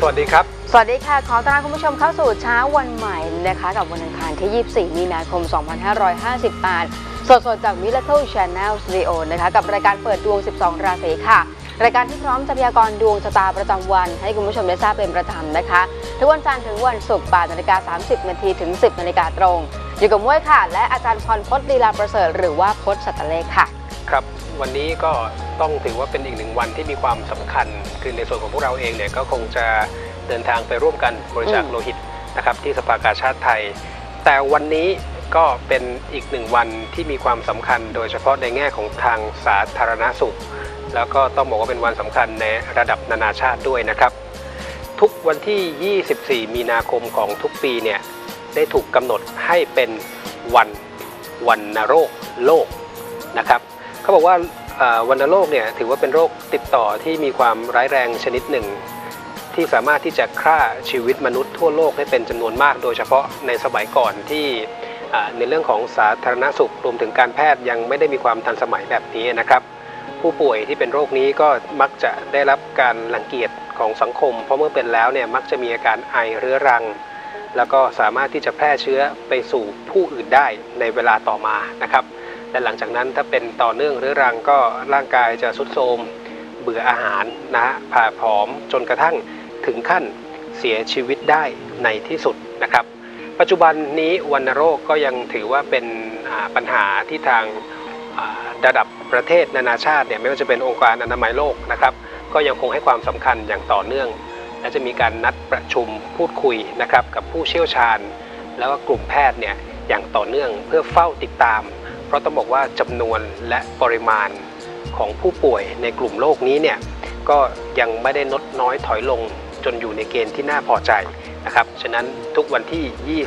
วัสดีครับสวัสดีค่ะขอต้อนรับคุณผู้ชมเข้าสู่เช้าวันใหม่นะคะกับวันอังคารที่ 24 มีนาคม 2558 สดจาก Miracle Channel Studio นะคะกับรายการเปิดดวง 12 ราศีค่ะรายการที่พร้อมจะพยากรณ์ดวงชะตาประจำวันให้คุณผู้ชมได้ทราบเป็นประจำนะคะทุกวันจันทร์ถึงวันศุกร์ 8:30 นถึง 10 นตรงอยู่กับม้วยค่ะและอาจารย์พรพจน์ลีลาประเสริฐหรือว่าพจน์สัตเลขค่ะครับวันนี้ก็ต้องถือว่าเป็นอีกหนึ่งวันที่มีความสำคัญคือในส่วนของพวกเราเองเนี่ยก็คงจะเดินทางไปร่วมกันบริจาคโลหิตนะครับที่สภากาชาติไทยแต่วันนี้ก็เป็นอีกหนึ่งวันที่มีความสำคัญโดยเฉพาะในแง่ของทางสาธารณสุขแล้วก็ต้องบอกว่าเป็นวันสำคัญในระดับนานาชาติด้วยนะครับทุกวันที่ 24 มีนาคมของทุกปีเนี่ยได้ถูกกำหนดให้เป็นวันวัณโรคโลกนะครับเขาบอกว่าวัณโรคเนี่ยถือว่าเป็นโรคติดต่อที่มีความร้ายแรงชนิดหนึ่งที่สามารถที่จะฆ่าชีวิตมนุษย์ทั่วโลกได้เป็นจำนวนมากโดยเฉพาะในสมัยก่อนที่ในเรื่องของสาธารณสุขรวมถึงการแพทย์ยังไม่ได้มีความทันสมัยแบบนี้นะครับผู้ป่วยที่เป็นโรคนี้ก็มักจะได้รับการรังเกียจของสังคมเพราะเมื่อเป็นแล้วเนี่ยมักจะมีอาการไอเรื้อรังแล้วก็สามารถที่จะแพร่เชื้อไปสู่ผู้อื่นได้ในเวลาต่อมานะครับและหลังจากนั้นถ้าเป็นต่อเนื่องเรื้อรังก็ร่างกายจะทรุดโทรมเบื่ออาหารนะฮะผ่าผอมจนกระทั่งถึงขั้นเสียชีวิตได้ในที่สุดนะครับปัจจุบันนี้วัณโรคก็ยังถือว่าเป็นปัญหาที่ทางระดับประเทศนานาชาติเนี่ยไม่ว่าจะเป็นองค์การอนามัยโลกนะครับก็ยังคงให้ความสำคัญอย่างต่อเนื่องและจะมีการนัดประชุมพูดคุยนะครับกับผู้เชี่ยวชาญแล้วก็กลุ่มแพทย์เนี่ยอย่างต่อเนื่องเพื่อเฝ้าติดตามเพราะต้องบอกว่าจำนวนและปริมาณของผู้ป่วยในกลุ่มโรคนี้เนี่ยก็ยังไม่ได้ลดน้อยถอยลงจนอยู่ในเกณฑ์ที่น่าพอใจนะครับฉะนั้นทุกวันที่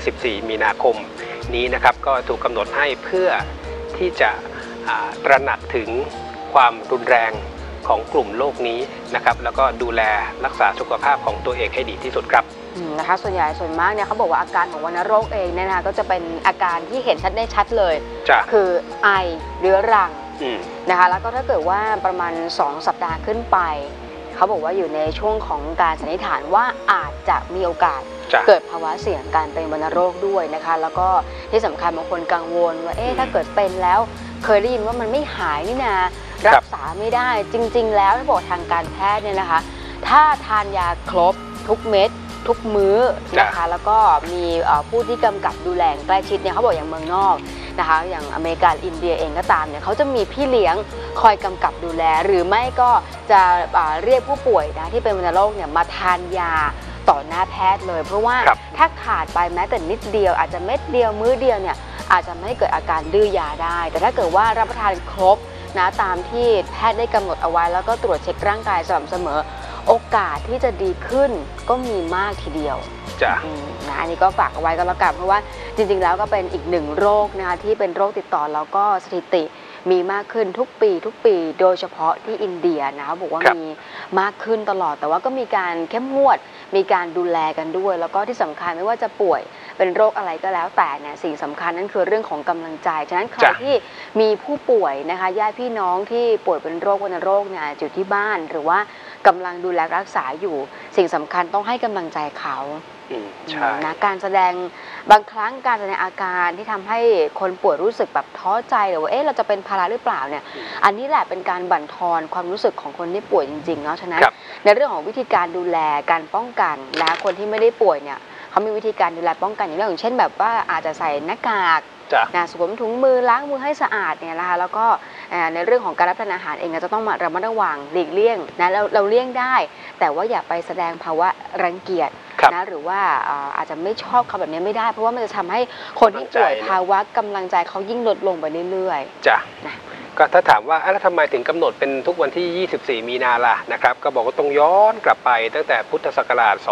24 มีนาคมนี้นะครับก็ถูกกำหนดให้เพื่อที่จะตระหนักถึงความรุนแรงของกลุ่มโรคนี้นะครับแล้วก็ดูแลรักษาสุขภาพของตัวเองให้ดีที่สุดครับนะคะส่วนมากเนี่ยเขาบอกว่าอาการของวัณโรคเองเนี่ยนะคะก็จะเป็นอาการที่เห็นชัดเลยคือไอเรื้อรังนะคะแล้วก็ถ้าเกิดว่าประมาณ2 สัปดาห์ขึ้นไปเขาบอกว่าอยู่ในช่วงของการสันนิษฐานว่าอาจจะมีโอกาสเกิดภาวะเสี่ยงการเป็นวัณโรคด้วยนะคะแล้วก็ที่สำคัญบางคนกังวลว่าถ้าเกิดเป็นแล้วเคยได้ยินว่ามันไม่หายนี่นารักษาไม่ได้จริงๆแล้วที่บอกทางการแพทย์เนี่ยนะคะถ้าทานยาครบทุกเม็ดทุกมื้อนะคะแล้วก็มีผู้ที่กำกับดูแลใกล้ชิดเนี่ยเขาบอกอย่างเมืองนอกนะคะอย่างอเมริกาอินเดียเองก็ตามเนี่ยเขาจะมีพี่เลี้ยงคอยกำกับดูแลหรือไม่ก็จะเรียกผู้ป่วยนะที่เป็นวัณโรคเนี่ยมาทานยาต่อหน้าแพทย์เลยเพราะว่าถ้าขาดไปแม้แต่นิดเดียวอาจจะเม็ดเดียวมื้อเดียวเนี่ยอาจจะไม่เกิดอาการดื้อยาได้แต่ถ้าเกิดว่ารับประทานครบนะตามที่แพทย์ได้กำหนดเอาไว้แล้วก็ตรวจเช็คร่างกายสม่ำเสมอโอกาสที่จะดีขึ้นก็มีมากทีเดียวนะอันนี้ก็ฝากเอาไว้ก็แล้วกันเพราะว่าจริงๆแล้วก็เป็นอีกหนึ่งโรคนะคะที่เป็นโรคติดต่อแล้วก็สถิติมีมากขึ้นทุกปีโดยเฉพาะที่อินเดียนะคะบอกว่ามีมากขึ้นตลอดแต่ว่าก็มีการเข้มงวดมีการดูแลกันด้วยแล้วก็ที่สำคัญไม่ว่าจะป่วยเป็นโรคอะไรก็แล้วแต่เนี่ยสิ่งสำคัญนั่นคือเรื่องของกำลังใจฉะนั้นใครที่มีผู้ป่วยนะคะญาติพี่น้องที่ป่วยเป็นโรควัณโรคเนี่ยอยู่ที่บ้านหรือว่ากำลังดูแลรักษาอยู่สิ่งสำคัญต้องให้กำลังใจเขานะการแสดงบางครั้งการแสดงอาการที่ทำให้คนป่วยรู้สึกแบบท้อใจหรือว่าเราจะเป็นภาระหรือเปล่าเนี่ยอันนี้แหละเป็นการบั่นทอนความรู้สึกของคนที่ป่วยจริงๆเนาะฉะนั้นในเรื่องของวิธีการดูแลการป้องกันและคนที่ไม่ได้ป่วยเนี่ยเขามีวิธีการดูแลป้องกันอย่างเช่นแบบว่าอาจจะใส่หน้ากากสวมถุงมือล้างมือให้สะอาดเนี่ยนะคะแล้วก็ในเรื่องของการรับประทานอาหารเองจะต้องมาระมัดระวังหลีกเลี่ยงนะเราเลี่ยงได้แต่ว่าอย่าไปแสดงภาวะรังเกียจนะหรือว่าอาจจะไม่ชอบเขาแบบนี้ไม่ได้เพราะว่ามันจะทำให้คนที่ป่วยภาวะกำลังใจเขายิ่งลดลงไปเรื่อยๆจ้ะก็ถ้าถามว่าแล้วทำไมถึงกำหนดเป็นทุกวันที่ 24 มีนาล่ะนะครับก็บอกว่าต้องย้อนกลับไปตั้งแต่พุทธศักราช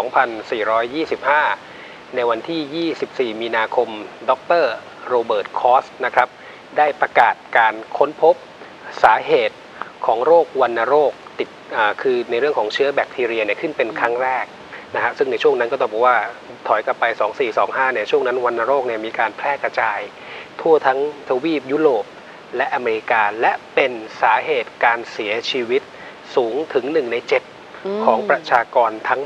2425 ในวันที่ 24 มีนาคมดร.โรเบิร์ต คอสนะครับได้ประกาศการค้นพบสาเหตุของโรควัณโรคติดคือในเรื่องของเชื้อแบคทีเรียเนี่ยขึ้นเป็นครั้งแรกนะฮะซึ่งในช่วงนั้นก็ต้องบอกว่าถอยกลับไป 2425 เนี่ยช่วงนั้นวัณโรคเนี่ยมีการแพร่กระจายทั่วทั้งทวีปยุโรปและอเมริกาและเป็นสาเหตุการเสียชีวิตสูงถึง1 ใน 7ของประชากรทั้งหมด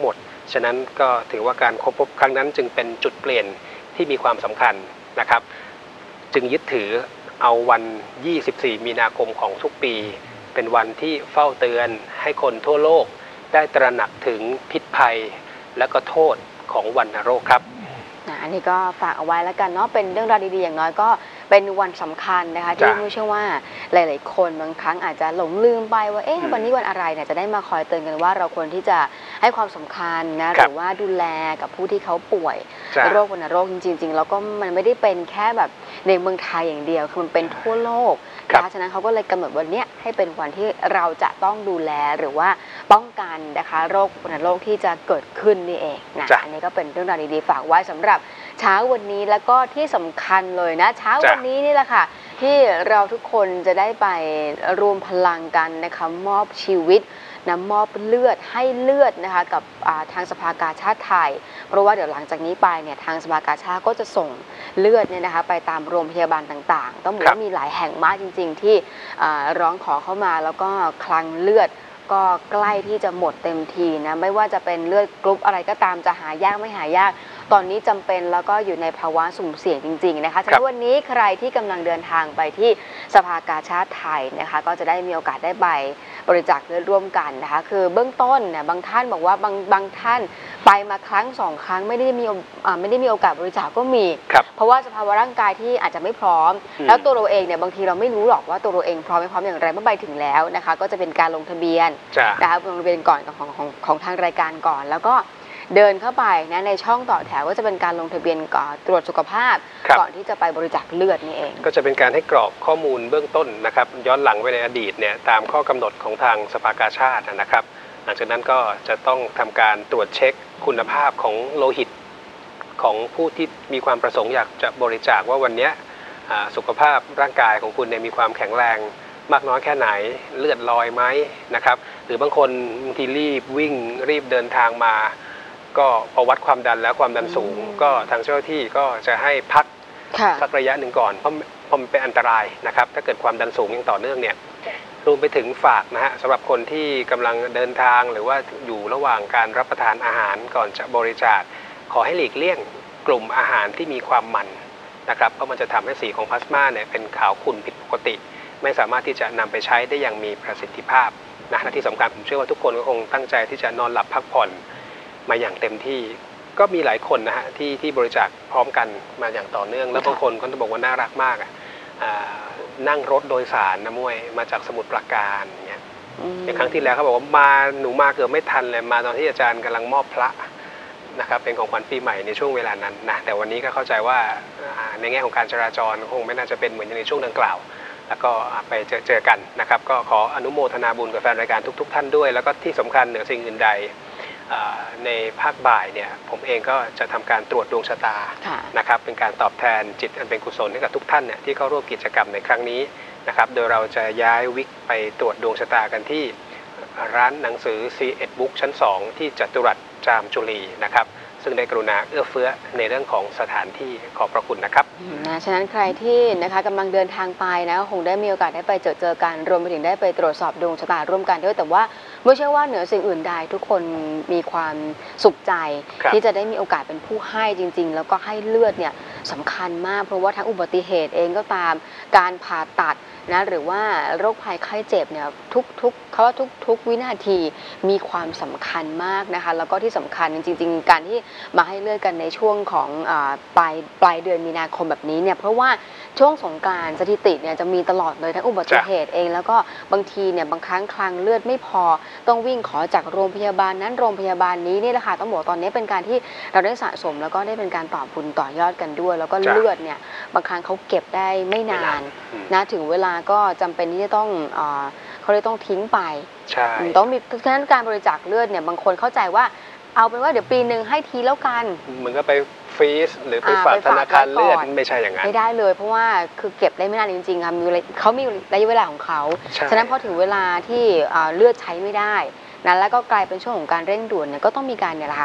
ฉะนั้นก็ถือว่าการค้นพบครั้งนั้นจึงเป็นจุดเปลี่ยนที่มีความสำคัญนะครับจึงยึดถือเอาวัน 24 มีนาคมของทุกปีเป็นวันที่เฝ้าเตือนให้คนทั่วโลกได้ตระหนักถึงพิษภัยและก็โทษของวัณโรคครับอันนี้ก็ฝากเอาไว้แล้วกันเนาะเป็นเรื่องราวดีๆอย่างน้อยก็เป็นวันสำคัญนะคะที่ไม่เชื่อว่าหลายๆคนบางครั้งอาจจะหลงลืมไปว่าวันนี้วันอะไรเนี่ยจะได้มาคอยเตือนกันว่าเราควรที่จะให้ความสำคัญนะหรือว่าดูแลกับผู้ที่เขาป่วยโรควัณโรคจริงๆแล้วก็มันไม่ได้เป็นแค่แบบในเมืองไทยอย่างเดียวคือมันเป็นทั่วโลกนะคะฉะนั้นเขาก็เลยกำหนดวันนี้ให้เป็นวันที่เราจะต้องดูแลหรือว่าป้องกันนะคะโรควัณโรคที่จะเกิดขึ้นนี่เองนะอันนี้ก็เป็นเรื่องราวดีๆฝากไว้สำหรับเช้าวันนี้แล้วก็ที่สำคัญเลยนะเช้าวันนี้นี่แหละค่ะที่เราทุกคนจะได้ไปรวมพลังกันนะคะมอบชีวิตนะมอบเลือดให้เลือดนะคะกับทางสภากาชาดไทยเพราะว่าเดี๋ยวหลังจากนี้ไปเนี่ยทางสภากาชาดก็จะส่งเลือดเนี่ยนะคะไปตามโรงพยาบาลต่างๆต้องบอกว่ามีหลายแห่งมากจริงๆที่ร้องขอเข้ามาแล้วก็คลังเลือดก็ใกล้ที่จะหมดเต็มทีนะไม่ว่าจะเป็นเลือดกรุ๊ปอะไรก็ตามจะหายากไม่หายากตอนนี้จำเป็นแล้วก็อยู่ในภาวะสุ่มเสี่ยงจริงๆนะคะฉะนั้นวันนี้ใครที่กำลังเดินทางไปที่สภากาชาดไทยนะคะก็จะได้มีโอกาสได้ไปบริจาคเลือดร่วมกันนะคะคือเบื้องต้นเนี่ยบางท่านบอกว่าบางท่านไปมาครั้ง2 ครั้งไม่ได้มีโอกาสบริจาคก็มีเพราะว่าสภาวะร่างกายที่อาจจะไม่พร้อมแล้วตัวเราเองเนี่ยบางทีเราไม่รู้หรอกว่าตัวเราเองพร้อมไม่พร้อมอย่างไรเมื่อไปถึงแล้วนะคะก็จะเป็นการลงทะเบียนนะคะลงทะเบียนก่อนของทางรายการก่อนแล้วก็เดินเข้าไปนะในช่องต่อแถวก็จะเป็นการลงทะเบียนก่อนตรวจสุขภาพก่อนที่จะไปบริจาคเลือดนี่เองก็จะเป็นการให้กรอกข้อมูลเบื้องต้นนะครับย้อนหลังไปในอดีตเนี่ยตามข้อกำหนดของทางสภากาชาดนะครับหลังจากนั้นก็จะต้องทำการตรวจเช็คคุณภาพของโลหิตของผู้ที่มีความประสงค์อยากจะบริจาคว่าวันนี้สุขภาพร่างกายของคุณเนี่ยมีความแข็งแรงมากน้อยแค่ไหนเลือดลอยไหมนะครับหรือบางคนบางทีรีบวิ่งรีบเดินทางมาก็พอวัดความดันแล้วความดันสูงก็ทางเจ้าหน้าที่ก็จะให้พักสักระยะหนึ่งก่อนเพราะมันเป็นอันตรายนะครับถ้าเกิดความดันสูงอย่างต่อเนื่องเนี่ยรวมไปถึงฝากนะฮะสำหรับคนที่กำลังเดินทางหรือว่าอยู่ระหว่างการรับประทานอาหารก่อนจะบริจาคขอให้หลีกเลี่ยงกลุ่มอาหารที่มีความมันนะครับเพราะมันจะทำให้สีของพลาสมาเนี่ยเป็นขาวขุ่นผิดปกติไม่สามารถที่จะนำไปใช้ได้อย่างมีประสิทธิภาพนะและที่สำคัญผมเชื่อว่าทุกคนก็คงตั้งใจที่จะนอนหลับพักผ่อนมาอย่างเต็มที่ก็มีหลายคนนะฮะที่บริจาคพร้อมกันมาอย่างต่อเนื่องแล้วบางคนก็ต้องบอกว่าน่ารักมากนั่งรถโดยสารนะมุ้ยมาจากสมุทรปราการเนี่ยอย่างครั้งที่แล้วเขาบอกว่าหนูมาเกือบไม่ทันเลยมาตอนที่อาจารย์กำลังมอบพระนะครับเป็นของขวัญปีใหม่ในช่วงเวลานั้นนะแต่วันนี้ก็เข้าใจว่าในแง่ของการจราจรคงไม่น่าจะเป็นเหมือนในช่วงดังกล่าวแล้วก็ไปเจอกันนะครับก็ขออนุโมทนาบุญกับแฟนรายการทุกท่านด้วยแล้วก็ที่สำคัญเหนือสิ่งอื่นใดในภาคบ่ายเนี่ยผมเองก็จะทำการตรวจดวงชะตานะครับเป็นการตอบแทนจิตอันเป็นกุศลให้กับทุกท่านเนี่ยที่เข้าร่วมกิจกรรมในครั้งนี้นะครับโดยเราจะย้ายวิกไปตรวจดวงชะตากันที่ร้านหนังสือ C1 Book ชั้น 2 ที่จัตุรัสจามจุลีนะครับซึ่งได้กรุณาเอื้อเฟื้อในเรื่องของสถานที่ขอบพระคุณนะครับฉะนั้นใครที่นะคะกำลังเดินทางไปนะคงได้มีโอกาสได้ไปเจอกันรวมไปถึงได้ไปตรวจสอบดวงชะตาร่วมกันด้วยแต่ว่าไม่ใช่ว่าเหนือสิ่งอื่นใดทุกคนมีความสุขใจที่จะได้มีโอกาสเป็นผู้ให้จริงๆแล้วก็ให้เลือดเนี่ยสำคัญมากเพราะว่าทั้งอุบัติเหตุเองก็ตามการผ่าตัดนะหรือว่าโรคภัยไข้เจ็บเนี่ยทุกวินาทีมีความสำคัญมากนะคะแล้วก็ที่สำคัญจริงๆการที่มาให้เลือดกันในช่วงของปลายเดือนมีนาคมแบบนี้เนี่ยเพราะว่าช่วงสงกรานต์สถิติเนี่ยจะมีตลอดเลยทั้งอุบัติเหตุเองแล้วก็บางทีเนี่ยบางครั้งคลังเลือดไม่พอต้องวิ่งขอจากโรงพยาบาลนั้นโรงพยาบาลนี้นี่แหละค่ะต้องบอกตอนนี้เป็นการที่เราได้สะสมแล้วก็ได้เป็นการต่อบุญต่อยอดกันด้วยแล้วก็เลือดเนี่ยบางครั้งเขาเก็บได้ไม่นานนะถึงเวลาก็จำเป็นที่จะต้องเขาเลยต้องทิ้งไปต้องมีฉะนั้นการบริจาคเลือดเนี่ยบางคนเข้าใจว่าเอาเป็นว่าเดี๋ยวปีหนึ่งให้ทีแล้วกันเหมือนก็ไปฟรีซหรือไปฝากธนาคารเลือดไม่ใช่อย่างนั้นไม่ได้เลยเพราะว่าคือเก็บได้ไม่นานจริงๆค่ะเขามีระยะเวลาของเขาฉะนั้นพอถึงเวลาที่เลือดใช้ไม่ได้นั้นแล้วก็กลายเป็นช่วงของการเร่งด่วนเนี่ยก็ต้องมีการเนี่ยแหละค่ะ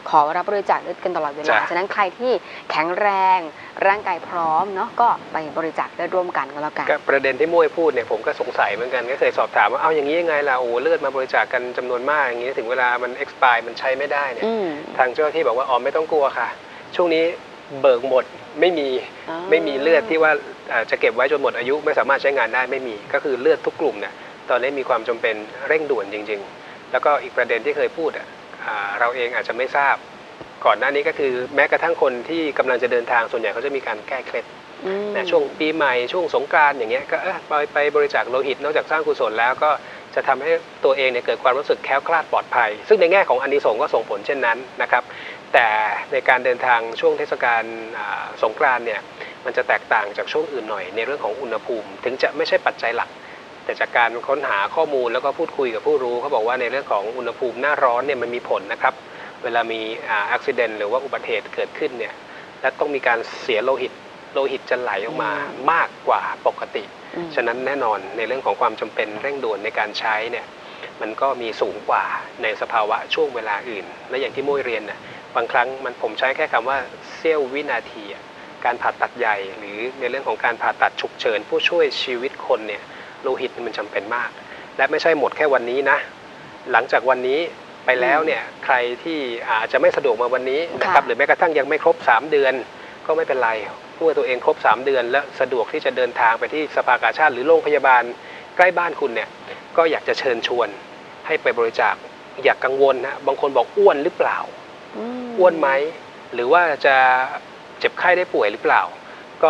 ขอรับบริจาคเลือดกันตลอดเวลาฉะนั้นใครที่แข็งแรงร่างกายพร้อมเนาะก็ไปบริจาคเลือดร่วมกันก็แล้วกันประเด็นที่มุ้ยพูดเนี่ยผมก็สงสัยเหมือนกันก็เคยสอบถามว่าเอาอย่างนี้ยังไงล่ะโอ้เลือดมาบริจาคกันจำนวนมากอย่างนี้ถึงเวลามัน expire มันใช้ไม่ได้เนี่ยทางเจ้าหน้าที่บอกว่าอ๋อไม่ต้องกลัวค่ะช่วงนี้เบิกหมดไม่มีเลือดที่ว่าจะเก็บไว้จนหมดอายุไม่สามารถใช้งานได้ไม่มีก็คือเลือดทุกกลุ่มเนี่ยตอนนี้มีความจำเป็นเร่งด่วนจริงๆแล้วก็อีกประเด็นที่เคยพูดเราเองอาจจะไม่ทราบก่อนหน้านี้ก็คือแม้กระทั่งคนที่กำลังจะเดินทางส่วนใหญ่เขาจะมีการแก้เคล็ดช่วงปีใหม่ช่วงสงกรานต์อย่างเงี้ยก็ไปบริจาคโลหิตนอกจากสร้างกุศลแล้วก็จะทำให้ตัวเองเนี่ยเกิดความรู้สึกแคล้วคลาดปลอดภัยซึ่งในแง่ของอานิสงส์ก็ส่งผลเช่นนั้นนะครับแต่ในการเดินทางช่วงเทศกาลสงกรานต์เนี่ยมันจะแตกต่างจากช่วงอื่นหน่อยในเรื่องของอุณหภูมิถึงจะไม่ใช่ปัจจัยหลักแต่จากการค้นหาข้อมูลแล้วก็พูดคุยกับผู้รู้เขาบอกว่าในเรื่องของอุณหภูมิหน้าร้อนเนี่ยมันมีผลนะครับเวลามีอุบิเหตุหรือว่าอุบัติเหตุเกิดขึ้นเนี่ยและต้องมีการเสียโลหิตจะไหลออกมามากกว่าปกติฉะนั้นแน่นอนในเรื่องของความจำเป็นเร่งด่วนในการใช้เนี่ยมันก็มีสูงกว่าในสภาวะช่วงเวลาอื่นและอย่างที่มุ้ยเรียนนะบางครั้งผมใช้แค่คำว่าเสี้ยววินาทีการผ่าตัดใหญ่หรือในเรื่องของการผ่าตัดฉุกเฉินผู้ช่วยชีวิตคนเนี่ยโลหิตมันจำเป็นมากและไม่ใช่หมดแค่วันนี้นะหลังจากวันนี้ไปแล้วเนี่ยใครที่อาจจะไม่สะดวกมาวันนี้นะครับหรือแม้กระทั่งยังไม่ครบ3เดือนก็ไม่เป็นไรเมื่อตัวเองครบ3เดือนและสะดวกที่จะเดินทางไปที่สภากาชาดหรือโรงพยาบาลใกล้บ้านคุณเนี่ยก็อยากจะเชิญชวนให้ไปบริจาคอย่ากังวลนะบางคนบอกอ้วนหรือเปล่าอ้วนไหมหรือว่าจะเจ็บไข้ได้ป่วยหรือเปล่าก็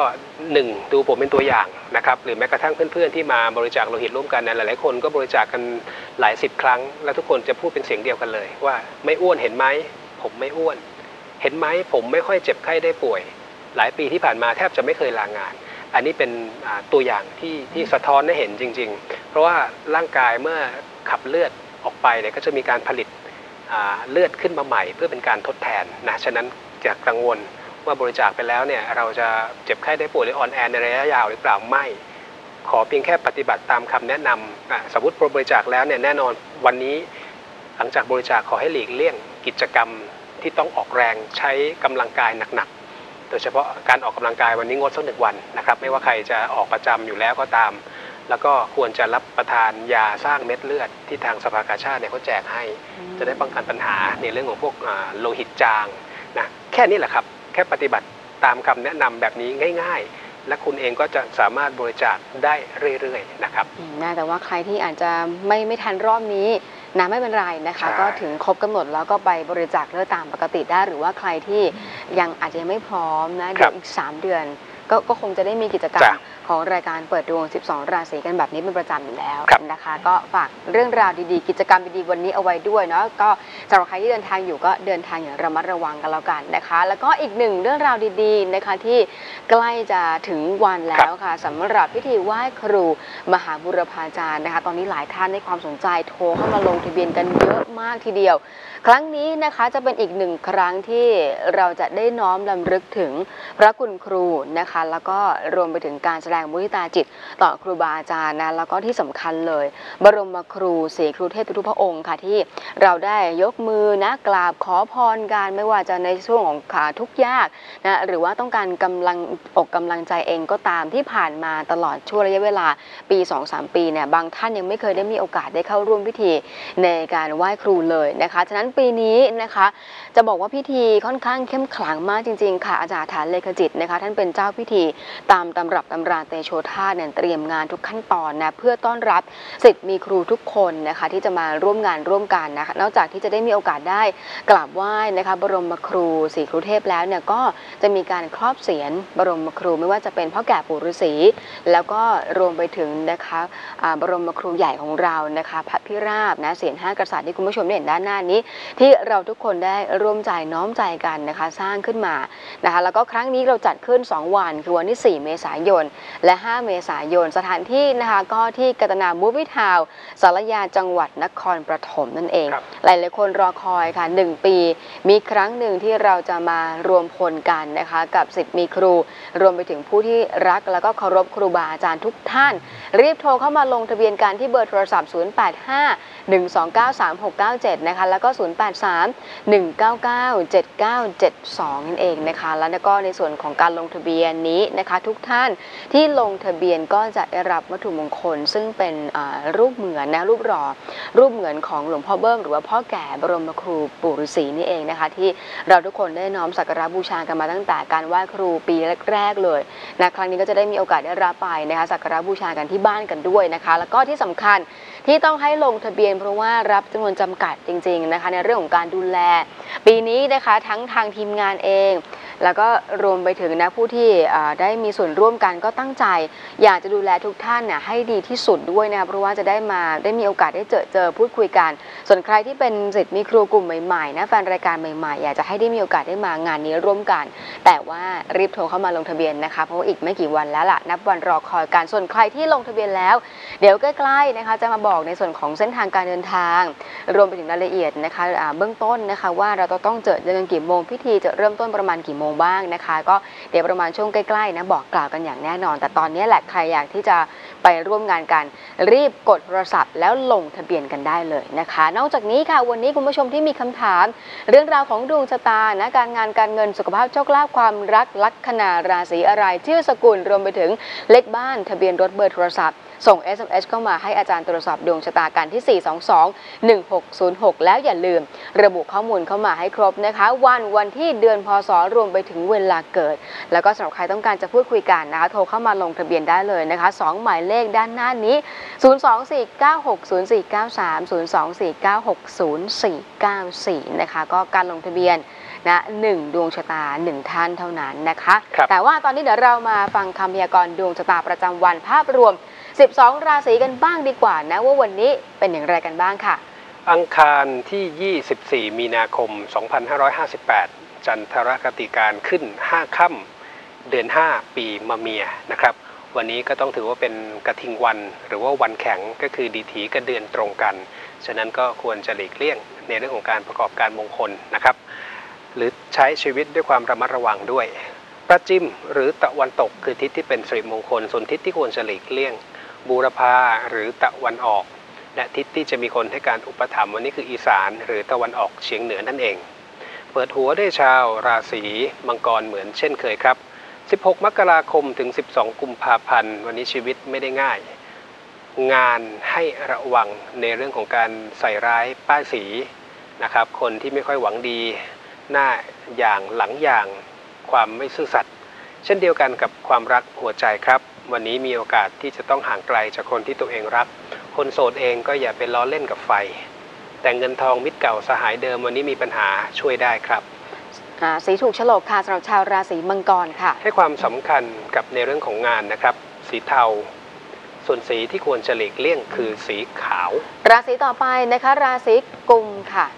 1ดูผมเป็นตัวอย่างนะครับหรือแม้กระทั่งเพื่อนๆที่มาบริจาคโลหิตร่วมกันนะหลายๆคนก็บริจาคกันหลาย10ครั้งแล้วทุกคนจะพูดเป็นเสียงเดียวกันเลยว่าไม่อ้วนเห็นไหมผมไม่อ้วนเห็นไหมผมไม่ค่อยเจ็บไข้ได้ป่วยหลายปีที่ผ่านมาแทบจะไม่เคยลางานอันนี้เป็นตัวอย่างที่สะท้อนให้เห็นจริงๆเพราะว่าร่างกายเมื่อขับเลือดออกไปเนี่ยก็จะมีการผลิตเลือดขึ้นมาใหม่เพื่อเป็นการทดแทนนะฉะนั้นอย่ากังวลว่าบริจาคไปแล้วเนี่ยเราจะเจ็บไข้ได้ป่วยหรืออ่อนแอในระยะยาวหรือเปล่าไม่ขอเพียงแค่ปฏิบัติตามคำแนะนำสมมติบริจาคแล้วเนี่ยแน่นอนวันนี้หลังจากบริจาคขอให้หลีกเลี่ยงกิจกรรมที่ต้องออกแรงใช้กำลังกายหนักๆโดยเฉพาะการออกกำลังกายวันนี้งดสัก1 วันนะครับไม่ว่าใครจะออกประจำอยู่แล้วก็ตามแล้วก็ควรจะรับประทานยาสร้างเม็ดเลือดที่ทางสภากาชาดเนี่ยเขาแจกให้จะได้ป้องกันปัญหาในเรื่องของพวกโลหิตจางนะแค่นี้แหละครับแค่ปฏิบัติตามคำแนะนำแบบนี้ง่ายๆและคุณเองก็จะสามารถบริจาคได้เรื่อยๆนะครับน่าแต่ว่าใครที่อาจจะไม่ทันรอบนี้นะไม่เป็นไรนะคะก็ถึงครบกำหนดแล้วก็ไปบริจาคเลือดตามปกติได้หรือว่าใครที่ยังอาจจะยังไม่พร้อมนะเดี๋ยวอีก3 เดือนก็คงจะได้มีกิจกรรมของรายการเปิดดวง12 ราศีกันแบบนี้เป็นประจำอยู่แล้วนะคะก็ฝากเรื่องราวดีๆกิจกรรมดีๆวันนี้เอาไว้ด้วยเนาะก็สำหรับใครที่เดินทางอยู่ก็เดินทางอย่างระมัดระวังกันแล้วกันนะคะแล้วก็อีก1เรื่องราวดีๆนะคะที่ใกล้จะถึงวันแล้วค่ะสำหรับพิธีไหว้ครูมหาบุรพาจารย์นะคะตอนนี้หลายท่านให้ความสนใจโทรเข้ามาลงทะเบียนกันเยอะมากทีเดียวครั้งนี้นะคะจะเป็นอีก1 ครั้งที่เราจะได้น้อมรำลึกถึงพระคุณครูนะคะแล้วก็รวมไปถึงการแสดงมุทิตาจิตต่อครูบาอาจารย์นะแล้วก็ที่สำคัญเลยบรมครูศรีครูเทพทุกพระองค์ค่ะที่เราได้ยกมือนะกราบขอพรกันไม่ว่าจะในช่วงของทุกข์ยากนะหรือว่าต้องการกำลังใจเองก็ตามที่ผ่านมาตลอดช่วงระยะเวลาปี 2-3 ปีเนี่ยบางท่านยังไม่เคยได้มีโอกาสได้เข้าร่วมพิธีในการไหว้ครูเลยนะคะฉะนั้นปีนี้นะคะจะบอกว่าพิธีค่อนข้างเข้มขลังมากจริงๆค่ะอาจารย์ฐานเลขจิตนะคะท่านเป็นเจ้าพิธีตามตำรับตำราเตโชธาเนี่ยเตรียมงานทุกขั้นตอนนะเพื่อต้อนรับศิษย์มีครูทุกคนนะคะที่จะมาร่วมงานร่วมกันนะคะนอกจากที่จะได้มีโอกาสได้กราบไหว้นะคะบรมครูศรีครูเทพแล้วเนี่ยก็จะมีการครอบเสียรบรมครูไม่ว่าจะเป็นพ่อแก่ปู่ฤาษีแล้วก็รวมไปถึงนะคะบรมครูใหญ่ของเรานะคะพระพิราบนะเสียร5 กษัตริย์ที่คุณผู้ชมได้เห็นด้านหน้านี้ที่เราทุกคนได้ร่วมใจน้อมใจกันนะคะสร้างขึ้นมานะคะแล้วก็ครั้งนี้เราจัดขึ้น2 วันคือวันที่ 4 เมษายนและ 5 เมษายนสถานที่นะคะก็ที่กัตนามูฟวี่ทาวน์สารยาจังหวัดนครปฐมนั่นเองหลายๆคนรอคอยค่ะ1 ปีมีครั้งหนึ่งที่เราจะมารวมพลกันนะคะกับศิษย์มีครูรวมไปถึงผู้ที่รักแล้วก็เคารพครูบาอาจารย์ทุกท่านรีบโทรเข้ามาลงทะเบียนกันที่เบอร์โทรศัพท์ 0851293697 นะคะแล้วก็ 0831997972 นั่นเองนะคะแล้วก็ในส่วนของการลงทะเบียนนี้นะคะทุกท่านที่ลงทะเบียนก็จะได้รับวัตถุมงคลซึ่งเป็นรูปเหมือนนะรูปหล่อรูปเหมือนของหลวงพ่อเบิ้มหรือว่าพ่อแก่บรมครูปู่ฤาษีนี่เองนะคะที่เราทุกคนได้น้อมสักการะบูชากันมาตั้งแต่การไหว้ครูปีแรกๆเลยนะครั้งนี้ก็จะได้มีโอกาสได้รับไปนะคะสักการะบูชากันที่บ้านกันด้วยนะคะแล้วก็ที่สำคัญที่ต้องให้ลงทะเบียนเพราะว่ารับจำนวนจำกัดจริงๆนะคะในเรื่องของการดูแลปีนี้นะคะทั้งทางทีมงานเองแล้วก็รวมไปถึงนะผู้ที่ได้มีส่วนร่วมกันก็ตั้งใจอยากจะดูแลทุกท่านให้ดีที่สุดด้วยนะคะเพราะว่าจะได้มีโอกาสได้เจอพูดคุยกันส่วนใครที่เป็นศิษย์มีครูกลุ่มใหม่ๆนะแฟนรายการใหม่ๆอยากจะให้ได้มีโอกาสได้มางานนี้ร่วมกันแต่ว่ารีบโทรเข้ามาลงทะเบียนนะคะเพราะว่าอีกไม่กี่วันแล้วล่ะนับวันรอคอยกันส่วนใครที่ลงทะเบียนแล้วเดี๋ยวใกล้ๆนะคะจะมาบอกในส่วนของเส้นทางการเดินทางรวมไปถึงรายละเอียดนะคะเบื้องต้นนะคะว่าเราต้องเจอกันกี่โมงพิธีจะเริ่มต้นประมาณกี่โมงบ้างนะคะก็เดี๋ยวประมาณช่วงใกล้ๆนะบอกกล่าวกันอย่างแน่นอนแต่ตอนนี้แหละใครอยากที่จะไปร่วมงานกันรีบกดโทรศัพท์แล้วลงทะเบียนกันได้เลยนะคะนอกจากนี้ค่ะวันนี้คุณผู้ชมที่มีคำถามเรื่องราวของดวงชะตานะการงานการเงินสุขภาพโชคลาภความรักลัคนาราศีอะไรชื่อสกุลรวมไปถึงเลขบ้านทะเบียนรถเบอร์โทรศัพท์ส่ง SMS เข้ามาให้อาจารย์ตรวจสอบดวงชะตากันที่ 422-1606 แล้วอย่าลืมระบุข้อมูลเข้ามาให้ครบนะคะวันที่เดือนพศรวมไปถึงเวลาเกิดแล้วก็สำหรับใครต้องการจะพูดคุยกันนะคะโทรเข้ามาลงทะเบียนได้เลยนะคะ2หมายเลขด้านหน้านี้024960493 024960494นะคะก็การลงทะเบียนนะ1ดวงชะตา1ท่านเท่านั้นนะคะแต่ว่าตอนนี้เดี๋ยวเรามาฟังคำพยากรณ์ดวงชะตาประจำวันภาพรวม12 ราศีกันบ้างดีกว่านะว่าวันนี้เป็นอย่างไรกันบ้างค่ะอังคารที่ 24 มีนาคม 2558 จันทรคติการขึ้น 5 ค่ำเดือน 5 ปีมะเมียนะครับวันนี้ก็ต้องถือว่าเป็นกระทิงวันหรือว่าวันแข็งก็คือดีถีกับเดือนตรงกันฉะนั้นก็ควรจะหลีกเลี่ยงในเรื่องของการประกอบการมงคลนะครับหรือใช้ชีวิตด้วยความระมัดระวังด้วยประจิมหรือตะวันตกคือทิศที่เป็นสิริมงคลส่วนทิศที่ควรจะหลีกเลี่ยงบูรพาหรือตะวันออกและทิศที่จะมีคนให้การอุปถัมภ์วันนี้คืออีสานหรือตะวันออกเฉียงเหนือนั่นเองเปิดหัวด้วยชาวราศีมังกรเหมือนเช่นเคยครับ16 มกราคมถึง 12 กุมภาพันธ์วันนี้ชีวิตไม่ได้ง่ายงานให้ระวังในเรื่องของการใส่ร้ายป้ายสีนะครับคนที่ไม่ค่อยหวังดีหน้าอย่างหลังอย่างความไม่ซื่อสัตย์เช่นเดียวกันกับความรักหัวใจครับวันนี้มีโอกาสที่จะต้องห่างไกลจากคนที่ตัวเองรักคนโสดเองก็อย่าไปล้อเล่นกับไฟแต่เงินทองมิตรเก่าสหายเดิมวันนี้มีปัญหาช่วยได้ครับสีถูกโฉลกค่ะสำหรับชาวราศีมังกรค่ะให้ความสำคัญกับในเรื่องของงานนะครับสีเทาส่วนสีที่ควรจะหลีกเลี่ยงคือสีขาวราศีต่อไปนะคะราศีกุมค่ะ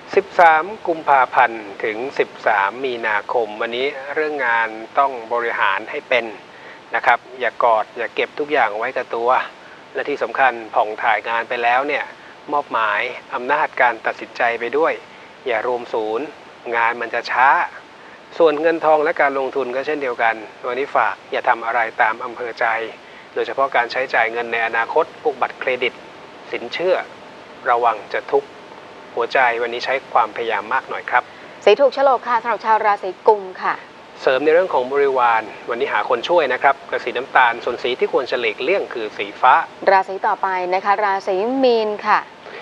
13 กุมภาพันธ์ถึง 13 มีนาคมวันนี้เรื่องงานต้องบริหารให้เป็นนะครับอย่ากอดอย่าเก็บทุกอย่างไว้กับตัวและที่สำคัญผ่องถ่ายงานไปแล้วเนี่ยมอบหมายอำนาจการตัดสินใจไปด้วยอย่ารวมศูนย์งานมันจะช้าส่วนเงินทองและการลงทุนก็เช่นเดียวกันวันนี้ฝากอย่าทำอะไรตามอำเภอใจโดยเฉพาะการใช้จ่ายเงินในอนาคตพวกบัตรเครดิตสินเชื่อระวังจะทุกข์หัวใจวันนี้ใช้ความพยายามมากหน่อยครับสีถูกโฉลกค่ะสำหรับชาวราศีกุมค่ะเสริมในเรื่องของบริวารวันนี้หาคนช่วยนะครับกับสีน้ำตาลส่วนสีที่ควรจะหลีกเลี่ยงคือสีฟ้าราศีต่อไปนะคะราศีมีนค่ะ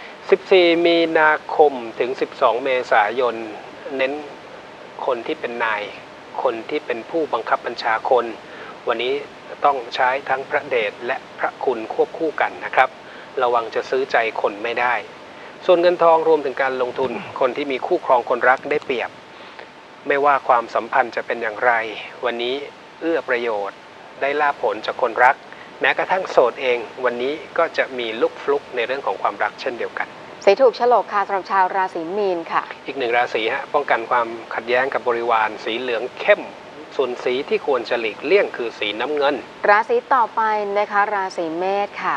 14 มีนาคมถึง 12 เมษายนเน้นคนที่เป็นนายคนที่เป็นผู้บังคับบัญชาคนวันนี้ต้องใช้ทั้งพระเดชและพระคุณควบคู่กันนะครับระวังจะซื้อใจคนไม่ได้ส่วนเงินทองรวมถึงการลงทุนคนที่มีคู่ครองคนรักได้เปรียบไม่ว่าความสัมพันธ์จะเป็นอย่างไรวันนี้เอื้อประโยชน์ได้ลาภผลจากคนรักแม้กระทั่งโสดเองวันนี้ก็จะมีลุกฟลุกในเรื่องของความรักเช่นเดียวกันสีถูกโฉลกค่ะสำหรับชาวราศีมีนค่ะอีกหนึ่งราศีฮะป้องกันความขัดแย้งกับบริวารสีเหลืองเข้มส่วนสีที่ควรจะหลีกเลี่ยงคือสีน้ำเงินราศีต่อไปนะคะราศีเมษค่ะ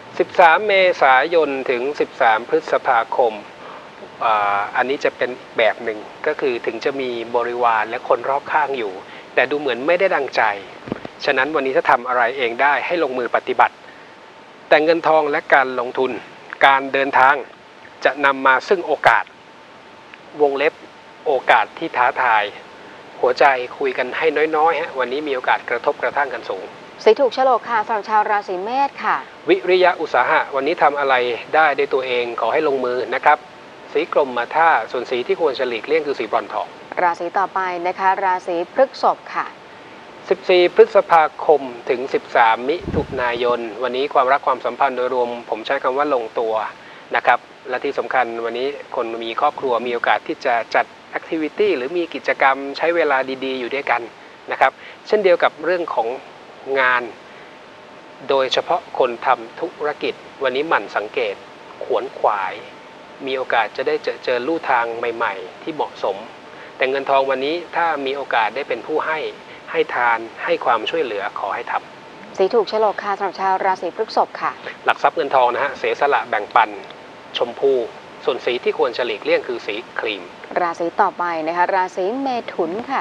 13 เมษายนถึง 13 พฤษภาคมอันนี้จะเป็นแบบหนึ่งก็คือถึงจะมีบริวารและคนรอบข้างอยู่แต่ดูเหมือนไม่ได้ดังใจฉะนั้นวันนี้ถ้าทำอะไรเองได้ให้ลงมือปฏิบัติแต่เงินทองและการลงทุนการเดินทางจะนำมาซึ่งโอกาสวงเล็บโอกาสที่ท้าทายหัวใจคุยกันให้น้อยๆฮะวันนี้มีโอกาสกระทบกระทั่งกันสูงสีถูกโฉลกค่ะสำหรับชาวราศีเมษค่ะวิริยะอุตสาหะวันนี้ทำอะไรได้ด้วยตัวเองขอให้ลงมือนะครับสีกรมท่าส่วนสีที่ควรจะหลีกเลี่ยงคือสีบรอนซ์ทองราศีต่อไปนะคะราศีพฤษภค่ะ 14 พฤษภาคมถึง 13 มิถุนายนวันนี้ความรักความสัมพันธ์โดยรวมผมใช้คำว่าลงตัวนะครับและที่สำคัญวันนี้คนมีครอบครัวมีโอกาสที่จะจัดแอคทิวิตี้หรือมีกิจกรรมใช้เวลาดีๆอยู่ด้วยกันนะครับเช่นเดียวกับเรื่องของงานโดยเฉพาะคนทำธุรกิจวันนี้หมั่นสังเกตขวนขวายมีโอกาสจะได้เจอลู่ทางใหม่ๆที่เหมาะสมแต่เงินทองวันนี้ถ้ามีโอกาสได้เป็นผู้ให้ทานให้ความช่วยเหลือขอให้ทำสีถูกโฉลกค่ะสำหรับชาวราศีพฤษภค่ะหลักทรัพย์เงินทองนะฮะเสียสละแบ่งปันชมพูส่วนสีที่ควรจะหลีกเลี่ยงคือสีครีมราศีต่อไปนะคะราศีเมถุนค่ะ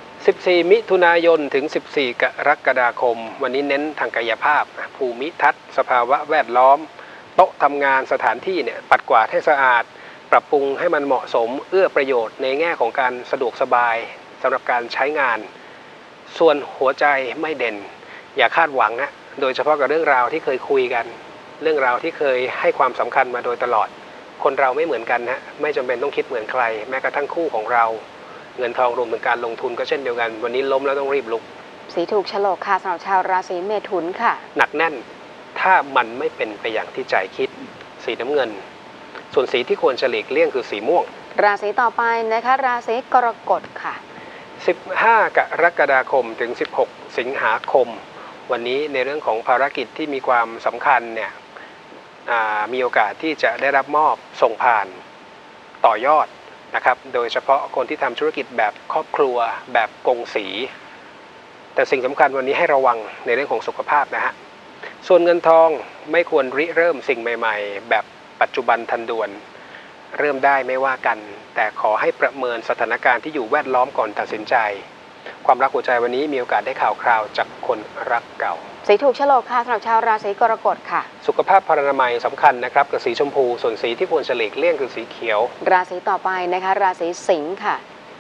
14 มิถุนายนถึง 14 กรกฎาคมวันนี้เน้นทางกายภาพภูมิทัศน์สภาวะแวดล้อมโต๊ะทำงานสถานที่เนี่ยปัดกวาดให้สะอาดปรับปรุงให้มันเหมาะสมเอื้อประโยชน์ในแง่ของการสะดวกสบายสำหรับการใช้งานส่วนหัวใจไม่เด่นอย่าคาดหวังนะโดยเฉพาะกับเรื่องราวที่เคยคุยกันเรื่องราวที่เคยให้ความสำคัญมาโดยตลอดคนเราไม่เหมือนกันนะไม่จำเป็นต้องคิดเหมือนใครแม้กระทั่งคู่ของเราเงินทองรวมถึงการลงทุนก็เช่นเดียวกันวันนี้ล้มแล้วต้องรีบลุกสีถูกโฉลกค่ะสำหรับชาวราศีเมถุนค่ะหนักแน่นถ้ามันไม่เป็นไปอย่างที่ใจคิดสีน้ำเงินส่วนสีที่ควรจะหลีกเลี่ยงคือสีม่วงราศีต่อไปนะคะราศีกรกฎค่ะ 15 กรกฎาคมถึง 16 สิงหาคมวันนี้ในเรื่องของภารกิจที่มีความสำคัญเนี่ยมีโอกาสที่จะได้รับมอบส่งผ่านต่อยอดนะครับโดยเฉพาะคนที่ทำธุรกิจแบบครอบครัวแบบกงสีแต่สิ่งสำคัญวันนี้ให้ระวังในเรื่องของสุขภาพนะฮะส่วนเงินทองไม่ควรริเริ่มสิ่งใหม่ๆแบบปัจจุบันทันด่วนเริ่มได้ไม่ว่ากันแต่ขอให้ประเมินสถานการณ์ที่อยู่แวดล้อมก่อนตัดสินใจความรักหัวใจวันนี้มีโอกาสได้ข่าวคราวจากคนรักเก่าสีถูกโฉลกค่ะสำหรับชาวราศีกรกฎค่ะสุขภาพพรรณนามัยสำคัญนะครับกับสีชมพูส่วนสีที่ควรจะหลีกเลี่ยงคือสีเขียวราศีต่อไปนะคะราศีสิงค์ค่ะ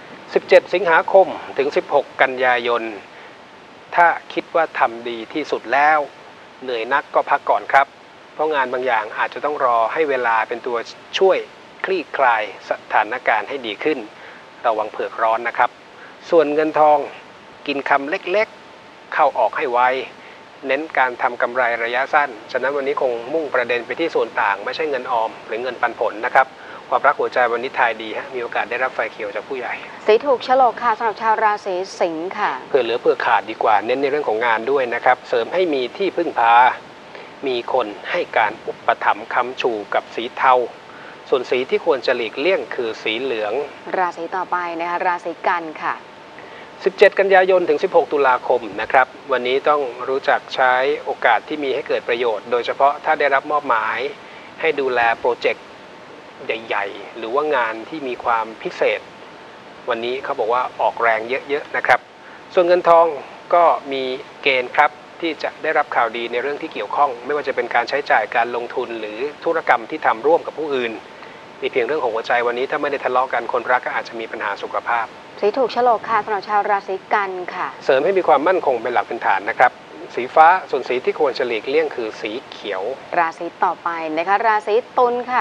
17 สิงหาคมถึง 16 กันยายนถ้าคิดว่าทำดีที่สุดแล้วเหนื่อยนักก็พักก่อนครับเพราะงานบางอย่างอาจจะต้องรอให้เวลาเป็นตัวช่วยคลี่คลายสถานการณ์ให้ดีขึ้นระวังเผือกร้อนนะครับส่วนเงินทองกินคำเล็กๆเข้าออกให้ไวเน้นการทำกำไรระยะสั้นฉะนั้นวันนี้คงมุ่งประเด็นไปที่ส่วนต่างไม่ใช่เงินออมหรือเงินปันผลนะครับความรักหัวใจวันนี้ทายดีฮะมีโอกาสได้รับไฟเขียวจากผู้ใหญ่สีถูกโฉลกค่ะสำหรับชาวราศีสิงค์ค่ะเผื่อเหลือเผื่อขาดดีกว่าเน้นในเรื่องของงานด้วยนะครับเสริมให้มีที่พึ่งพามีคนให้การอุปถัมภ์ค้ำชูกับสีเทาส่วนสีที่ควรจะหลีกเลี่ยงคือสีเหลืองราศีต่อไปนะคะราศีกันค่ะ 17 กันยายนถึง 16 ตุลาคมนะครับวันนี้ต้องรู้จักใช้โอกาสที่มีให้เกิดประโยชน์โดยเฉพาะถ้าได้รับมอบหมายให้ดูแลโปรเจกต์ใหญ่ๆหรือว่างานที่มีความพิเศษวันนี้เขาบอกว่าออกแรงเยอะๆนะครับส่วนเงินทองก็มีเกณฑ์ครับที่จะได้รับข่าวดีในเรื่องที่เกี่ยวข้องไม่ว่าจะเป็นการใช้จ่ายการลงทุนหรือธุรกรรมที่ทำร่วมกับผู้อื่นมีเพียงเรื่องของหัวใจวันนี้ถ้าไม่ได้ทะเลาะกันคนรักก็อาจจะมีปัญหาสุขภาพสีถูกโฉลกค่ะสำหรับชาวราศีกันค่ะเสริมให้มีความมั่นคงเป็นหลักเป็นฐานนะครับสีฟ้าส่วนสีที่ควรจะหลีกเลี่ยงคือสีเขียวราศีต่อไปนะคะราศีตุลค่ะ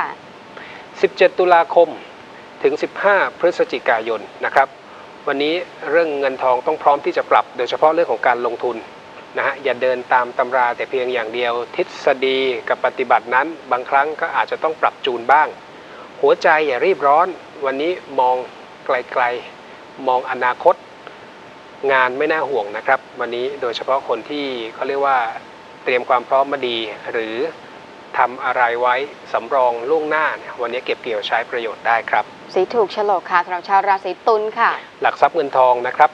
17 ตุลาคมถึง 15 พฤศจิกายนนะครับวันนี้เรื่องเงินทองต้องพร้อมที่จะปรับโดยเฉพาะเรื่องของการลงทุนนะฮะอย่าเดินตามตำราแต่เพียงอย่างเดียวทฤษฎีกับปฏิบัตินั้นบางครั้งก็อาจจะต้องปรับจูนบ้างหัวใจอย่ารีบร้อนวันนี้มองไกลๆมองอนาคตงานไม่น่าห่วงนะครับวันนี้โดยเฉพาะคนที่เขาเรียกว่าเตรียมความพร้อมมาดีหรือทำอะไรไว้สำรองล่วงหน้าวันนี้เก็บเกี่ยวใช้ประโยชน์ได้ครับสีถูกโฉลกค่ะสำหรับชาวราศีตุลค่ะหลักทรัพย์เงินทองนะครับ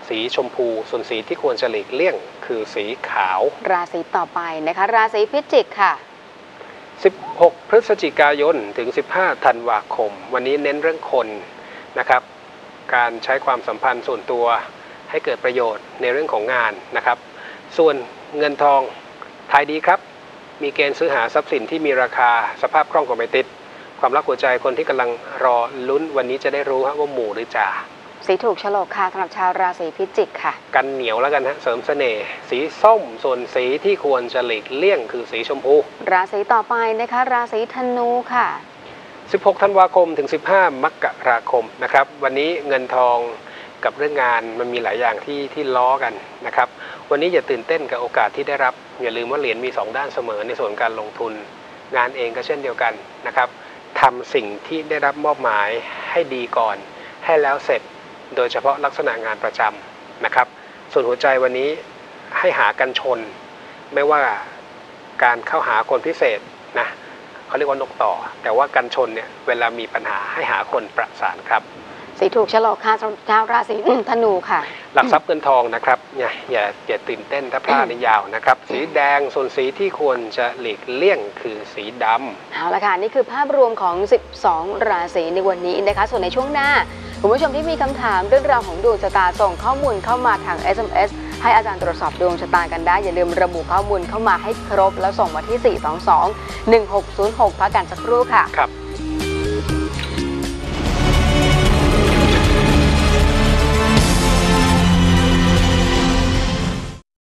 สีชมพูส่วนสีที่ควรจะหลีกเลี่ยงคือสีขาวราศีต่อไปนะคะราศีพิจิกค่ะ 16 พฤศจิกายนถึง15 ธันวาคมวันนี้เน้นเรื่องคนนะครับการใช้ความสัมพันธ์ส่วนตัวให้เกิดประโยชน์ในเรื่องของงานนะครับส่วนเงินทองทายดีครับมีเกณฑ์ซื้อหาทรัพย์สินที่มีราคาสภาพคล่องกว่าไม่ติดความรักหัวใจคนที่กำลังรอลุ้นวันนี้จะได้รู้ว่าหมู่หรือจ่าสีถูกฉลกค่ะสำหรับชาวราศีพิจิกค่ะกันเหนียวแล้วกันฮะเสริมเสน่ห์สีส้มส่วนสีที่ควรจะหลีกเลี่ยงคือสีชมพูราศีต่อไปนะคะราศีธนูค่ะ 16 ธันวาคมถึง15 มกราคมนะครับวันนี้เงินทองกับเรื่องงานมันมีหลายอย่างที่ล้อกันนะครับวันนี้อย่าตื่นเต้นกับโอกาสที่ได้รับอย่าลืมว่าเหรียญมี2ด้านเสมอในส่วนการลงทุนงานเองก็เช่นเดียวกันนะครับทำสิ่งที่ได้รับมอบหมายให้ดีก่อนให้แล้วเสร็จโดยเฉพาะลักษณะงานประจำนะครับส่วนหัวใจวันนี้ให้หากันชนไม่ว่าการเข้าหาคนพิเศษนะเขาเรียกว่านกต่อแต่ว่ากันชนเนี่ยเวลามีปัญหาให้หาคนประสานครับสีถูกฉลกค่ะชาวราศีธนูค่ะหลักทรัพย์เงินทองนะครับอย่าตื่นเต้นถ้าพลาดในยาวนะครับสีแดงส่วนสีที่ควรจะหลีกเลี่ยงคือสีดำเอาละค่ะนี่คือภาพรวมของ12ราศีในวันนี้นะคะส่วนในช่วงหน้าคุณผู้ชมที่มีคำถามเรื่องราวของดวงชะตาส่งข้อมูลเข้ามาทาง SMS ให้อาจารย์ตรวจสอบดวงชะตากันได้อย่าลืมระบุข้อมูลเข้ามาให้ครบแล้วส่งมาที่422 1606พักกันสักครู่ค่ะครับ